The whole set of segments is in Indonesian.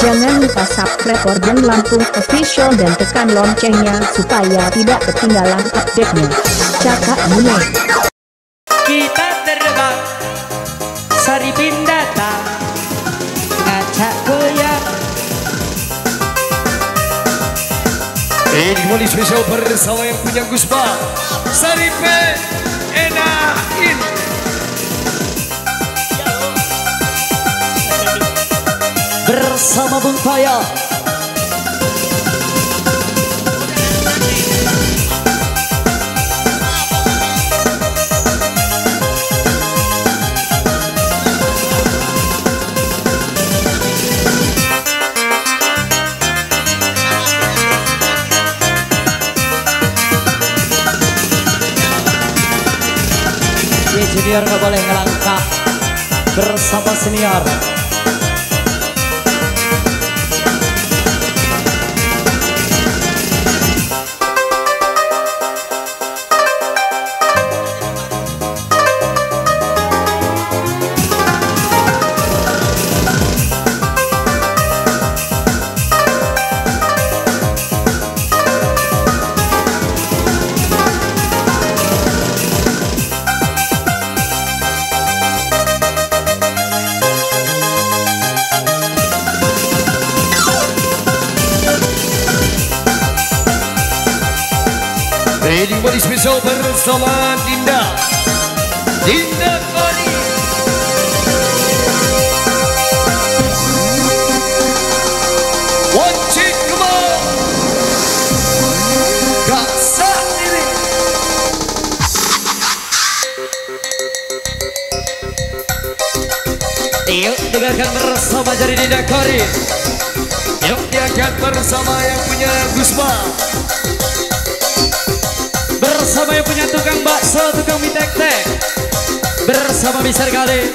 Jangan lupa subscribe Organ Lampung Official dan tekan loncengnya supaya tidak ketinggalan update-nya. Cakak Mune. Kita terbang, Saripin datang, ngacak goyang. Ini kembali spesial bersama yang punya Guspa, Saripin enakin. Bersama Bung Paya. Junior nggak boleh ngelangkah bersama senior. Ini kembali spesial bersama Dinda Kori. Wajib kembali gasak diri. Yuk dengarkan bersama dari Dinda Kori. Yuk diangkat bersama yang punya Guspa, bersama yang punya tukang bakso, tukang mie tek-tek, bersama Mister Kali.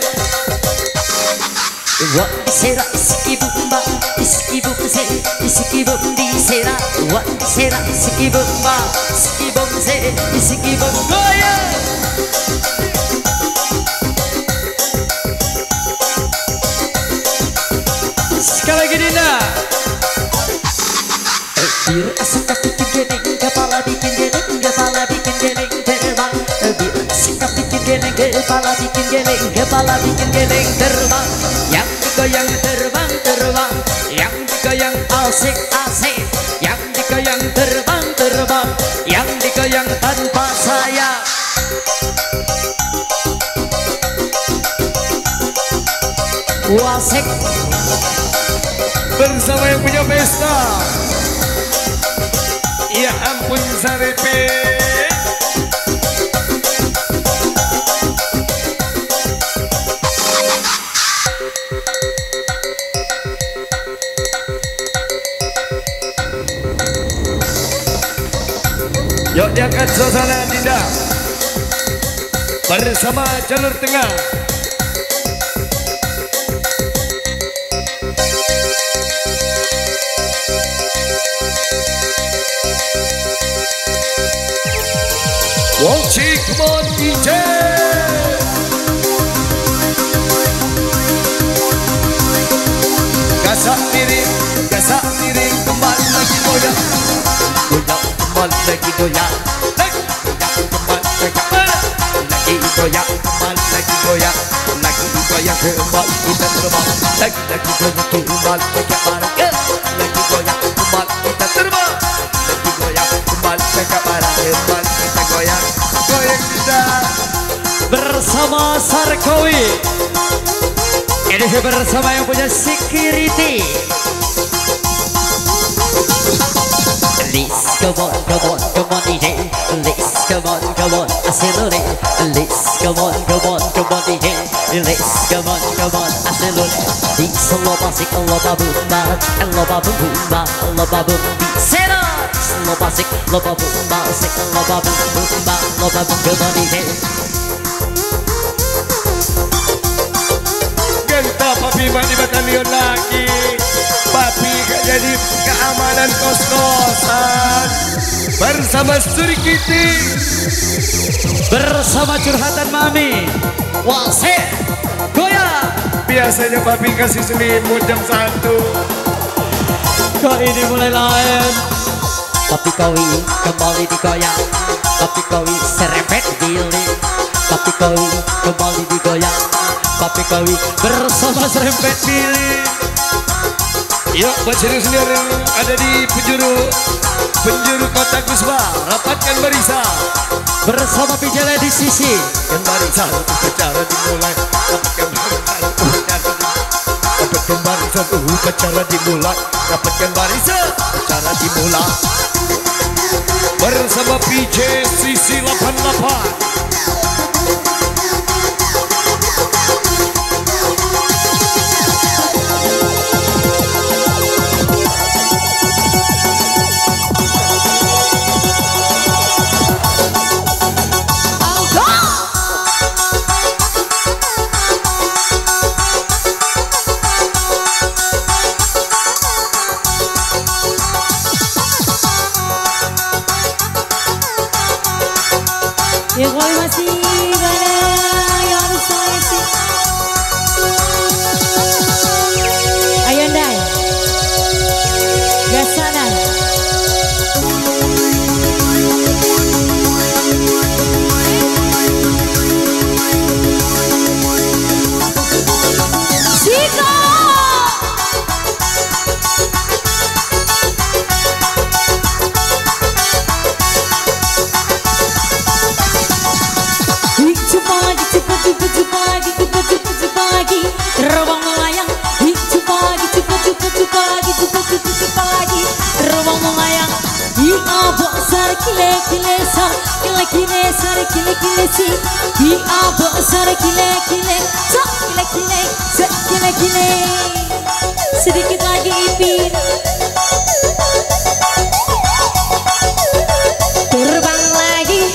Wah sera iski bumba, iski bumse, iski bundi sera. Wah sera iski bumba, iski bumse, iski bumgoya. Sekali lagi Dinda. Bir asap bikin gening, kepala bikin gening, kepala bikin gening terbang. Bir asap bikin gening, kepala bikin gening, kepala bikin gening terbang. Yang digoyang terbang, terbang. Yang digoyang asik, asik. Yang digoyang terbang, terbang. Yang digoyang tanpa sayap. Wasik bersama yang punya pesta. Ya ampun Saripin. Yuk diangkat suasana Dinda bersama jalur tengah. Wajib kembali DJ. Gasak miring, kembali lagi goyang. Goyang kembali lagi goyang. Goyang kembali lagi goyang. Lagi goyang kembali lagi goyang. Lagi goyang kembali kita terbang. Lagi goyang kembali lagi barang. Lagi goyang kembali kita terbang. Lagi goyang kembali lagi barang. Kembali kita goyang. Goyang kita bersama Sarkowi. Ini bersama yang punya security. Let's come on, come on, come on DJ. Let's come on, accelerate. Let's come on, DJ. Let's come on, accelerate. It's a loba sick, a loba boomba, a loba boomba, a loba boombi. Sera, loba sick, loba boomba, sick, a loba boomba, loba boomba DJ. Genta papi mandi batalion lagi. Papi gak jadi keamanan kos-kosan. Bersama Suri Kitty, bersama curhatan Mami. Wasik goyang. Biasanya papi kasih selimut jam 1. kok ini mulai lain. Tapi kowi kembali digoyang, tapi kowi serempet giling, tapi kowi kembali digoyang, tapi kowi bersama serempet giling. Yuk buat sendiri ada di penjuru kota Gusba, rapatkan barisan bersama Pijala di sisi. Dan barisan upacara dimulai, rapatkan barisan rapatkan barisan upacara dimulai, rapatkan barisan upacara dimulai. Bersama PJ Sisi 88. Ya kalau masih banyak yang harus saya isi. Ayo Ndai, gas sana. Siko. Terbang melayang, jumpa lagi, terbang melayang. Di abok sar kile kile sar, kile kile sar kile kile si. Di abok sar kile kile sar kile kile sar kile kile. Sedikit lagi ipin. Terbang lagi.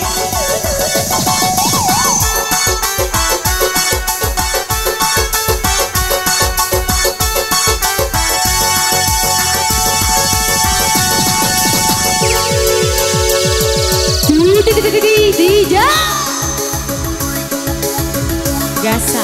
Dija Gasa.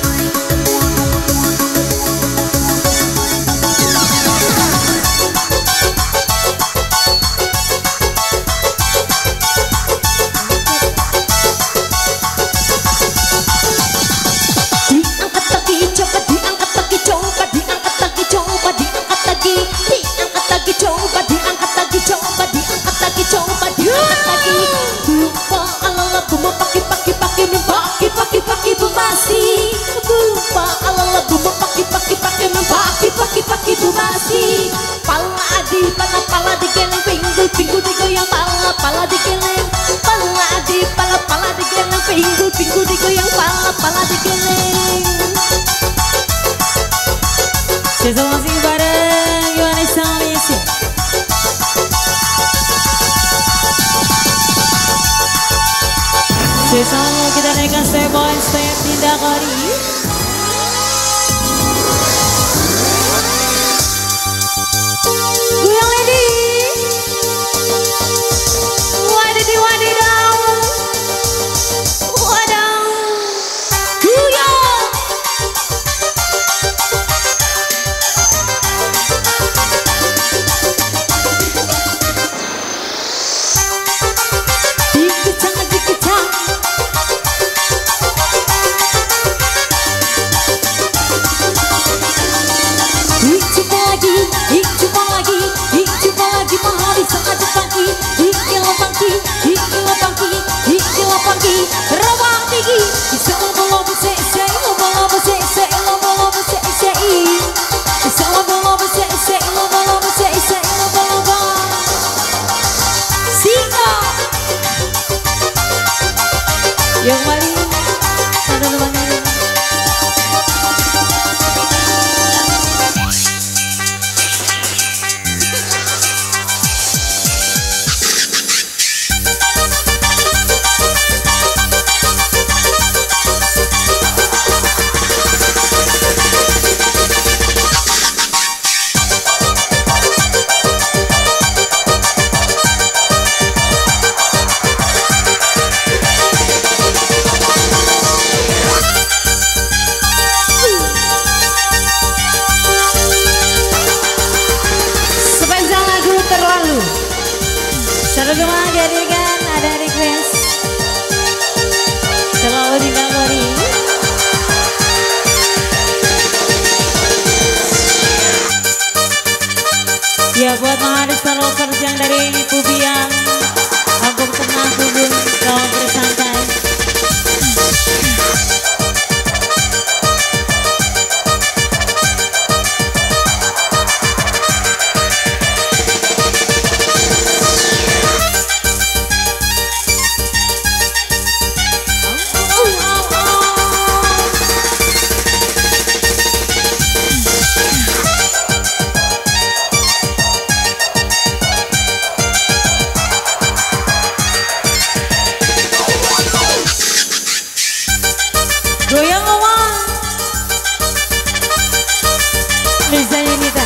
Diangkat lagi, coba diangkat lagi, coba diangkat lagi, coba diangkat lagi, diangkat lagi, coba diangkat lagi, coba diangkat lagi, coba diangkat lagi. Bumpa alala bumpa paki bumasi. Bumpa alala bumpa paki bumasi. Pala adi pala digeleng, pinggul digoyang, pala digeleng. Pala adi pala digeleng, pinggul digoyang, pala digeleng. Sesama masih bareng gimana sama isi. Sesama kita naikkan step by step tindak hari. Goyang lady. Wadidaw. Wadaw. Goyang. Dikecang. jadikan ada request selalu di memori. Ya buat Maharista Lovers yang dari Pubiang, aku tenang kubur, kau bersantai. Goyang ngomong Mirza Yunita.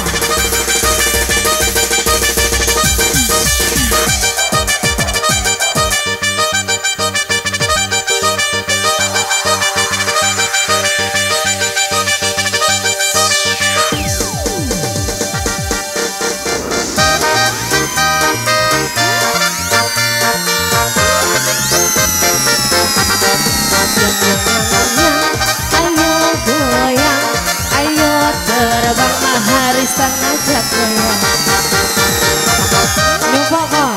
Maharista ngajak goyang. Lupa kok.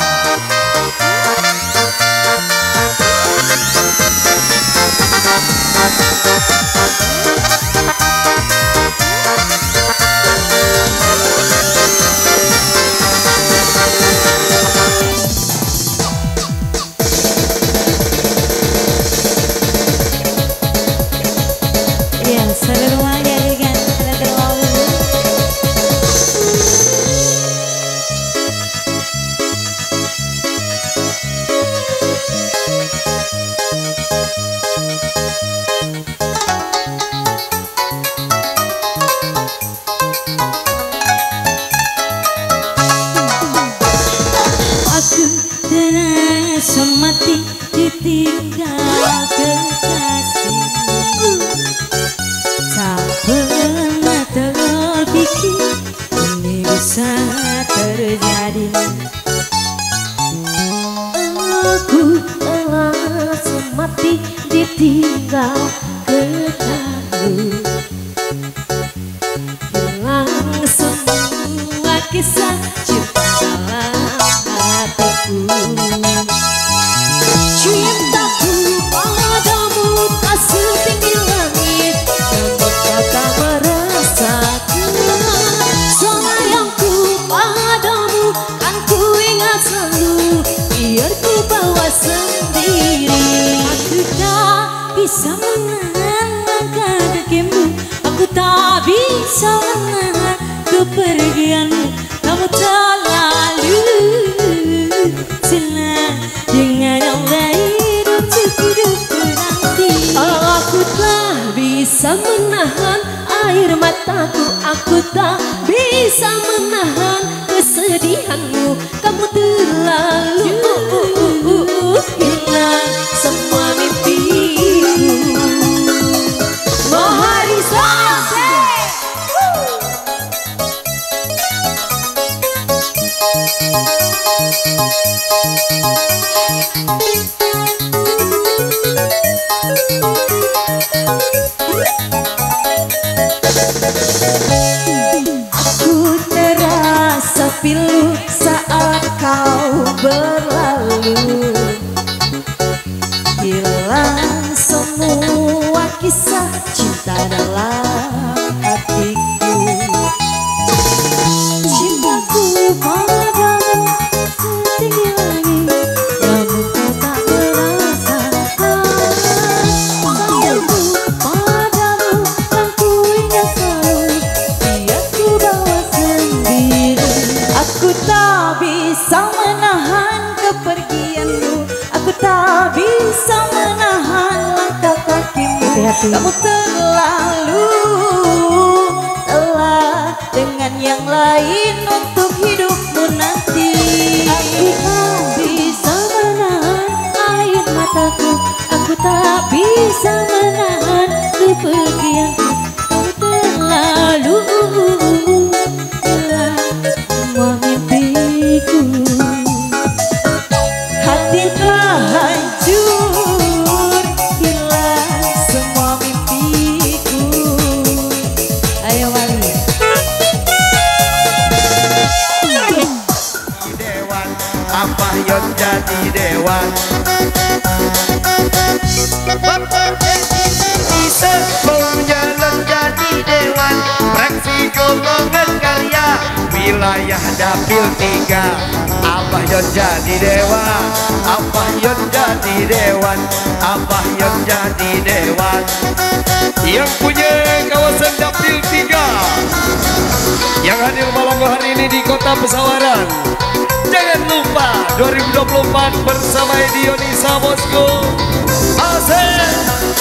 Ya, seluruh jadikan terlalu. Aku terasa mati ditinggal kekasih. Tak pernah terpikir ini bisa terjadi. Aku terasa mati ditinggal kekasih. Hilang semua kisah cinta dalam hatiku. Cintaku padamu tak setinggi langit, namun kau tak merasakan. Sayangku padamu kan ku ingat selalu, biar ku bawa sendiri. Aku tak bisa menahan langkah kakimu, aku tak bisa menahan kepergianmu. Kamu terlalu senang dengan yang lain untuk hidupku nanti. Aku tak bisa menahan air mataku, aku tak bisa menahan kesedihanmu. Kamu terlalu hilang semua mimpiku. Maharista. Aku terasa pilu saat kau berlalu. Hilang semua kisah cinta dalam hatiku. Cintaku padamu setinggi langit, namun kau tak merasakan. Sayangku padamu kan ku ingat selalu, biar ku bawa sendiri. Aku tak bisa menahan kepergianmu, aku tak bisa menahan langkah kakimu. Kamu terlalu telah dengan yang lain untuk hidupmu nanti. Aku tak bisa menahan air mataku, aku tak bisa menahan kepergianmu. Kau terlalu telah semua mimpiku. Abah Yon jadi dewan. Bapak Indonesia mau jalan jadi dewan. Fraksi golongan karya wilayah dapil 3. Abah Yon jadi dewan. Abah Yon jadi dewan. Abah Yon jadi dewan. Yang punya kawasan dapil 3 yang hadir malam hari ini di Kota Pesawaran, jangan lupa 2024 bersama Dionisa Bosco. Asik.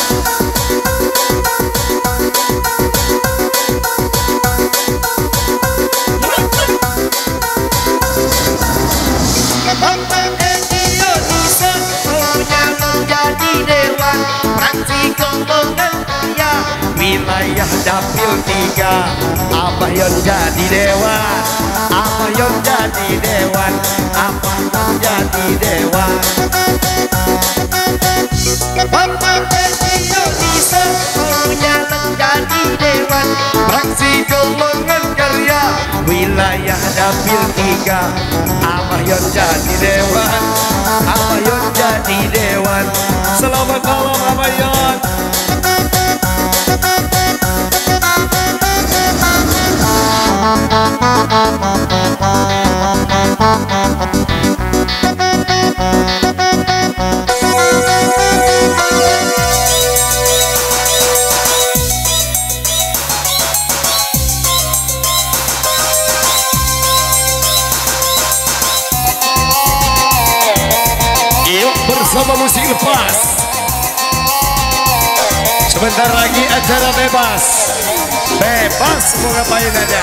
Bapak Indonesia punya menjadi dewan. Fraksi golongan karya wilayah dapil 3. Abah Yon jadi dewan. Abah Yon jadi dewan. Abah Yon jadi dewan. Bapak Indonesia punya menjadi dewan. Fraksi golongan karya wilayah dapil 3. Abah Yon jadi dewan. Abah Yon jadi dewan. Selamat malam Abah Yon. Yuk bersama musik lepas. Sebentar lagi acara bebas. Bebas mau ngapain aja.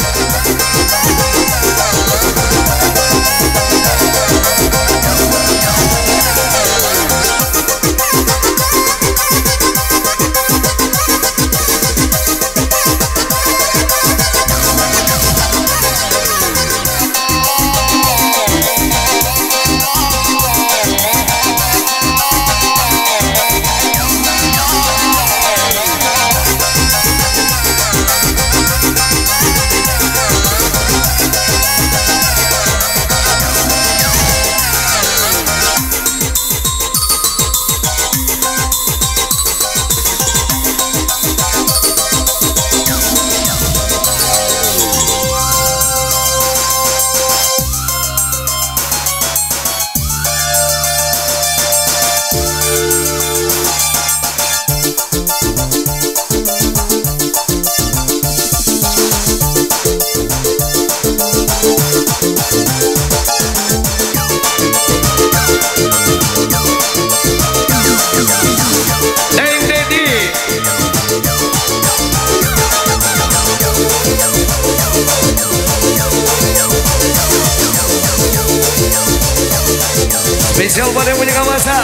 Spesial pada yang punya kawasan.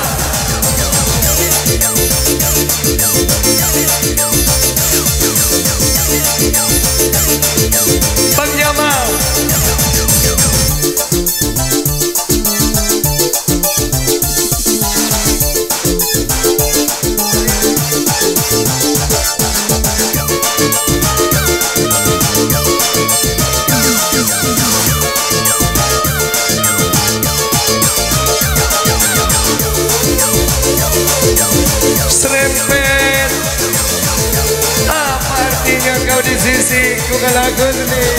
Bang Jamal. Serempet. Apa artinya kau di sisiku kalau aku sedih?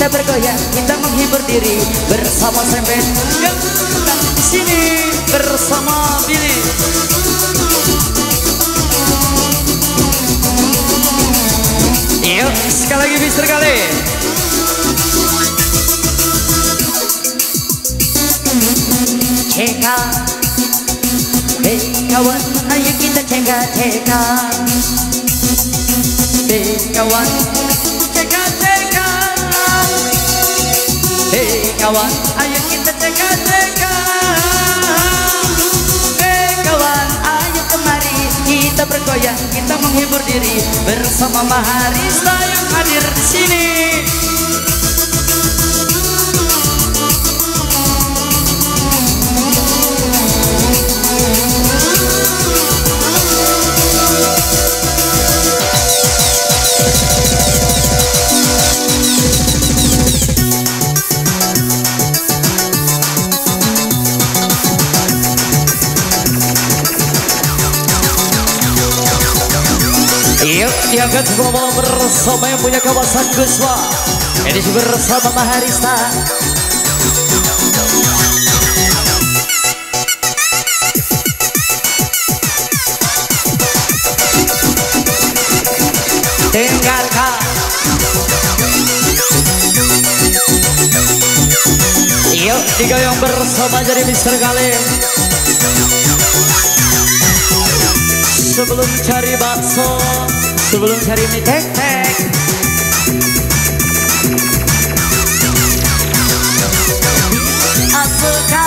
kita bergoyang, kita menghibur diri bersama Semben yang datang di sini bersama Billy. Yuk, sekali lagi Mister Kali. Ceka, hei kawan, ayo kita ceka. Hei kawan, ceka. Hei kawan, ayo kita ceka. Hei kawan, ayo kemari kita bergoyang, kita menghibur diri bersama Maharista yang hadir di sini. Yuk, diangkat semua malam bersama yang punya kawasan Guswa. Edisi bersama Maharista. Dengarkan. Yuk, digoyang bersama jadi Mister Kali. Sebelum cari bakso, sebelum cari mie tek-tek, asuka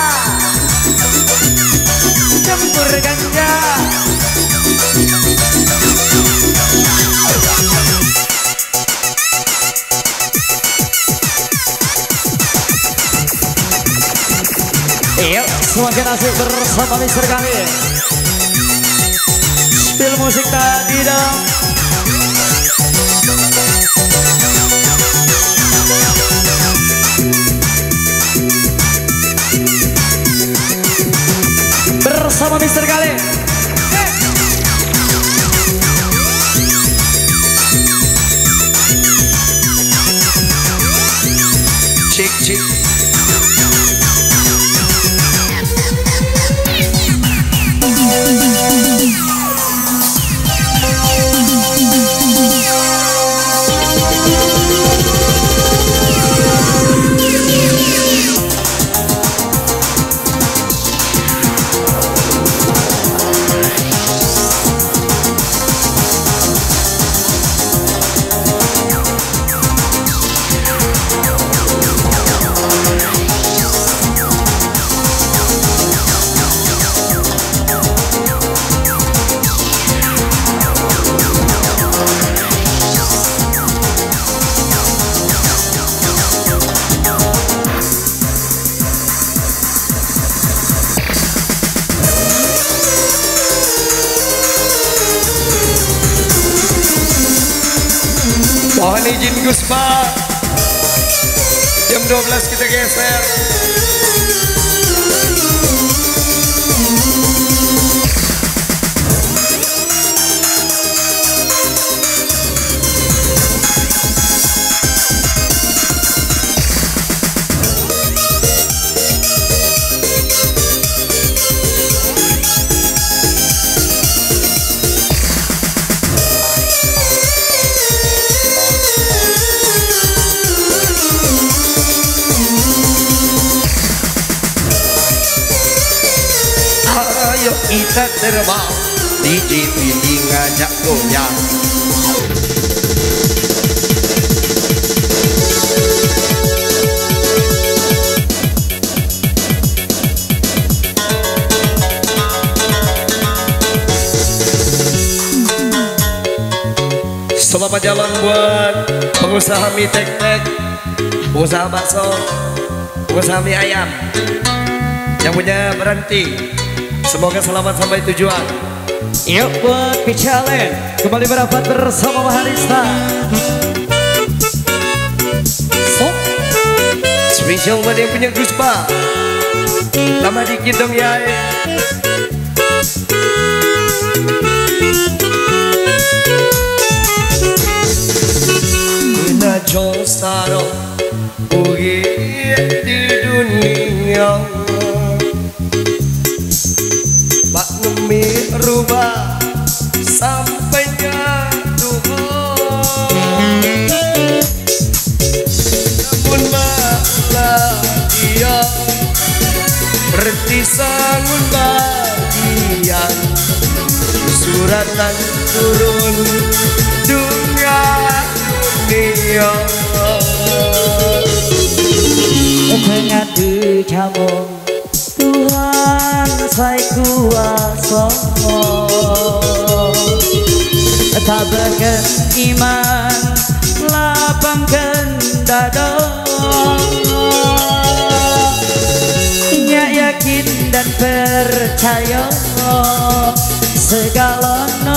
campur ganja. Yuk, semakin asik bersama Mister Kali. Spill musik tadi dong. Bersama Mister Kali. Cik. Mohon izin Guspa, jam 12 kita geser. Ayo kita terbang, DJ Billy ngajak goyang. Selamat jalan buat pengusaha mie tek-tek, pengusaha bakso, pengusaha mie ayam yang punya berhenti. Semoga selamat sampai tujuan. Yuk buat Kicalen kembali berapat bersama Maharista. Spesial buat yang punya Guspa. Lama dikit dong ya. Josaro ugi di dunia Pak Nemi rubah sampai ke Tuhan namun malah dia berarti sangun bagian suratan turun dunia Tengah dicabung Tuhan saya kuasa Tabahkan iman lapangkan dada yakin dan percaya segala no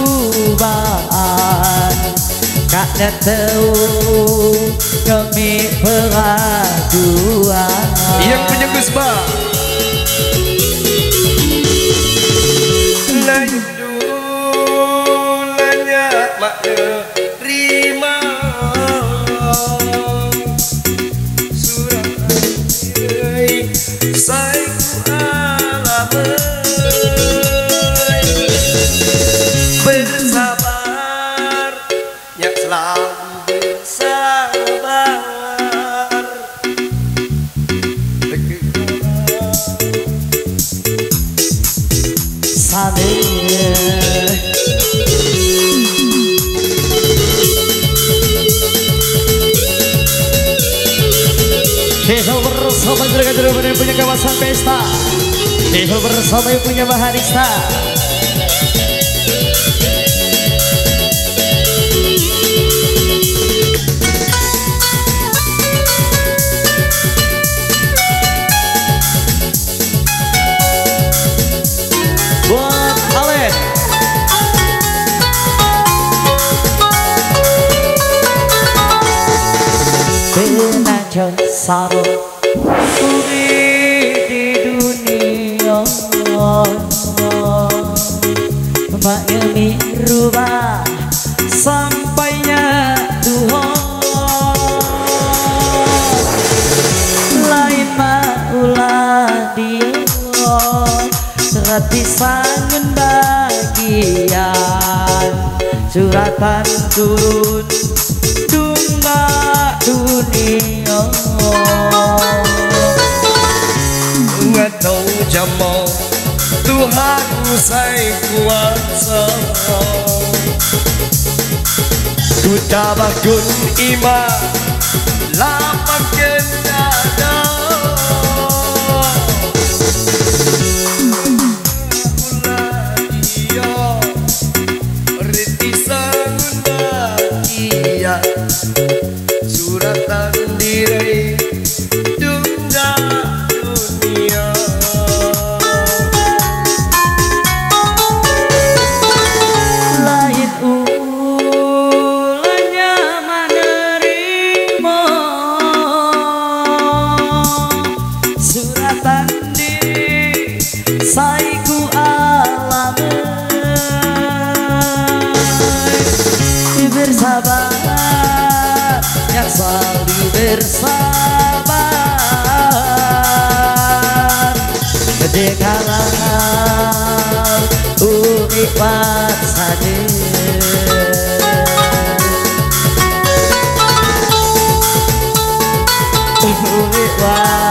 cobaan Kak tahu kami peraduan yang punya Gusba Lanjulanya mak terima surat saya alamat bersabar yang selalu bersabar sana Desa bersama juragan yang punya kawasan pesta Desa bersama yang punya baharista buat Alen Penajon sarung di dunia Maknemi rubah sampainya Tuhan lain maulah dia serati sangun bagian suratan turun dunga dunia nggak tahu jamal Tuhan saya kuasa ku tabahkan iman lapangkan dada ulah dia retisan bahagia suratan diri dunia dunia lain ulanya menerima suratan diri saya ku alami bersabar yang selalu bersabar dekalau umikwat sadir umikwat